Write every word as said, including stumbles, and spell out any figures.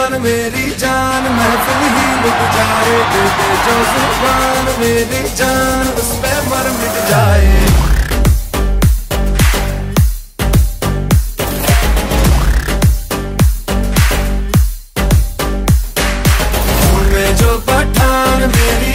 जुबान मेरी जान महफिल ही लुट जाए, दे दे जो जुबान मेरी जान उस पे मर मिट जाए। जो पठान मेरी